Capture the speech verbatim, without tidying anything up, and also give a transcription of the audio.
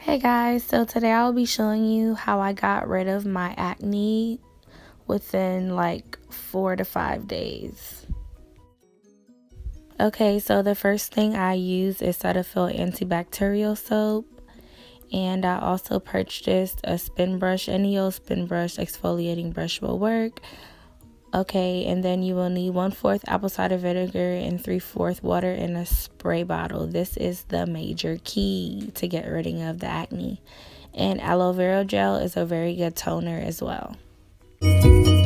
Hey guys, so today I'll be showing you how I got rid of my acne within like four to five days. Okay, so the first thing I use is Cetaphil antibacterial soap, and I also purchased a spin brush. Any old spin brush exfoliating brush will work. Okay, and then you will need one fourth apple cider vinegar and three fourths water in a spray bottle. This is the major key to get rid of the acne. And aloe vera gel is a very good toner as well.